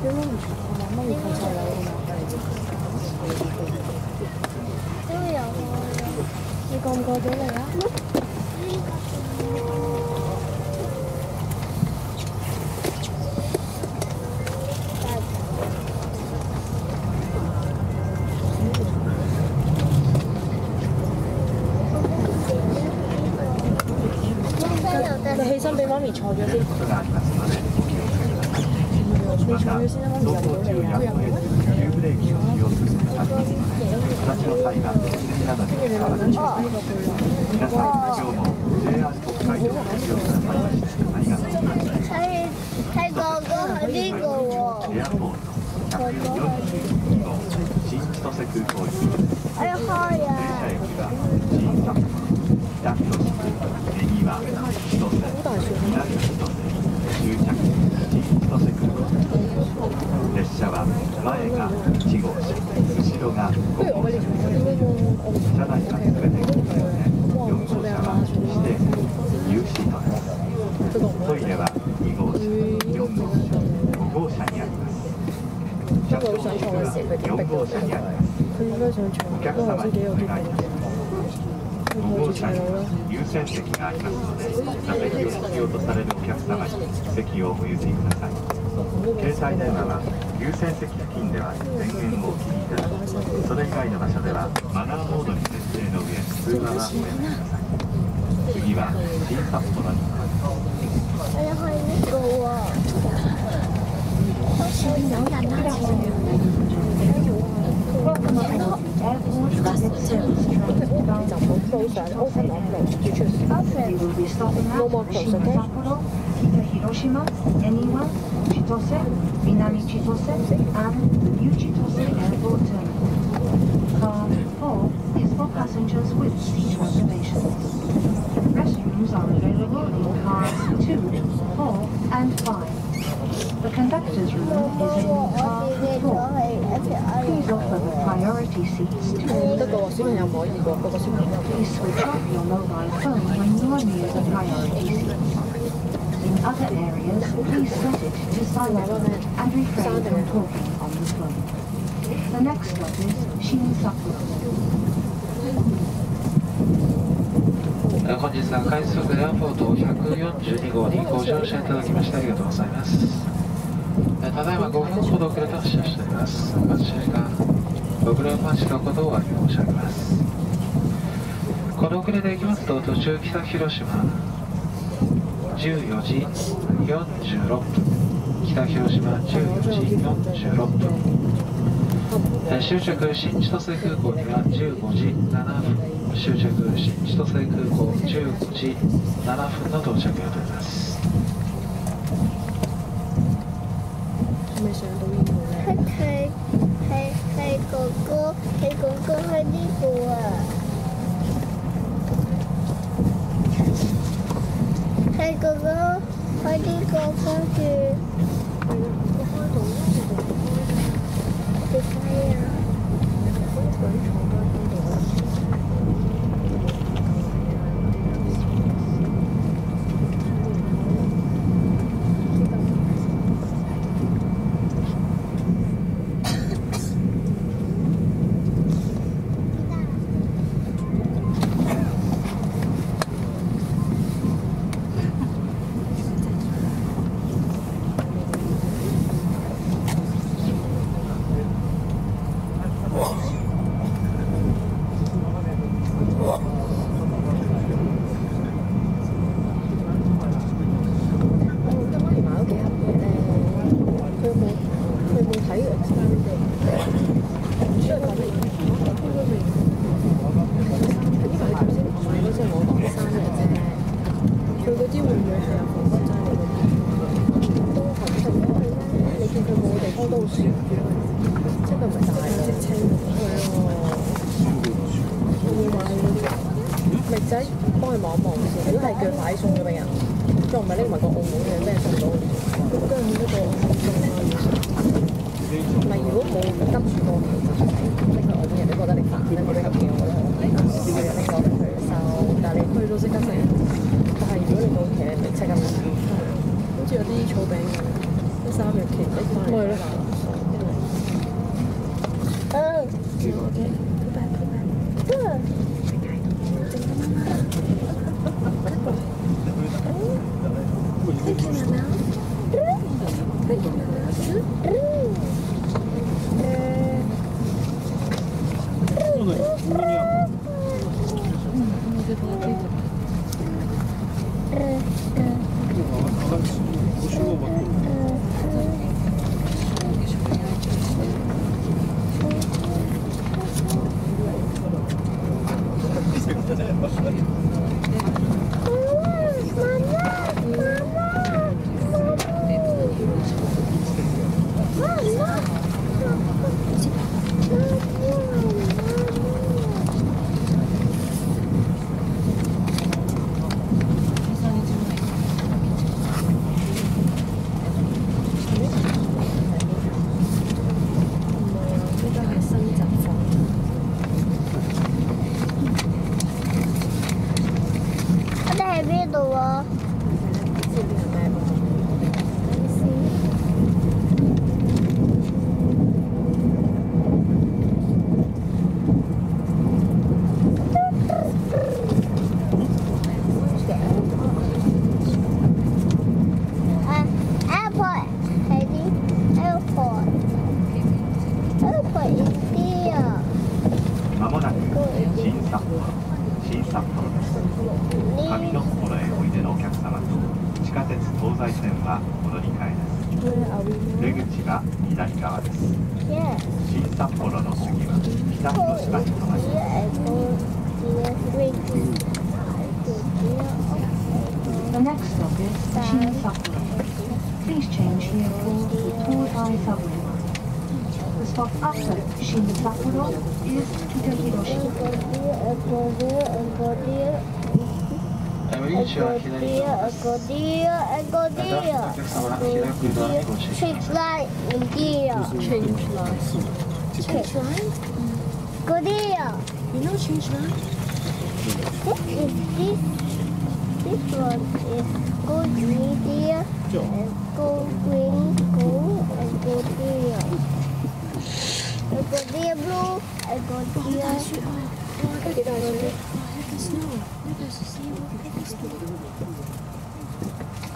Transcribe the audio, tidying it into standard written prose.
都有啊，你過唔過到嚟啊？你起身俾媽咪坐咗先。你坐咗先啦，媽咪入到嚟啊！佢入嚟咩？係哥哥係呢個喎。哥哥新千歳空港行き。哎呀，開啊！列車は前が1号車、後ろが5号車です。車内は全て5号車で、4号車は指定席、Uシートです。トイレは2号車、4号車、5号車にあります。車掌席は4号車にあります。お客様にお願いいたします。5号車には優先席がありますので、座席を必要とされるお客様に席をお譲りください。携帯電話は優先席付近では電源をお切りいただき、それ以外の場所ではマナーモードに設定の上、通話はおやめください。次は新札幌に向かいます。 Hiroshima, Eniwa, Chitose, Minami Chitose, and the new Chitose Airport terminal. Car 4 is for passengers with seat reservations. Restrooms are available in cars 2, 4, and 5. The conductor's room is in car 4. Please offer the priority seats to all. Please switch off your mobile phone when you are near the priority seats. In other areas, please set it to silent and refrain from talking on the phone. The next stop is Shin Sapporo. 本日は快速エアポート142号にご乗車いただきましてありがとうございます。ただいま5分ほど遅れて発車しております。お待ち時間ご無礼をお待ちのことをお詫び申し上げます。この遅れで行きますと、途中北広島14時46分、北広島14時46分、終着新千歳空港には15時7分、終着新千歳空港15時7分の到着予定です。 係咪上到呢度咧？係哥哥，係呢個啊！係哥哥，喺呢個跟住，你開到啦，點解啊？可以坐多啲度啦。 まもなく新札幌です。上の幌へおいでのお客様と地下鉄東西線はお乗り換えです。出口は左側です。新札幌の次は北広島に停まります。 The next stop is Shin Sapporo. Please change here for Chitose Airport. The stop after Shin Sapporo is Chitose. 入り口は左側です。またお客様は開くドアにご注意ください。 Change line. Go there. You know change line? This one is go there and go green, go and go there. And go there blue and go there. Look at the snow. Look at the sea. Look at the snow.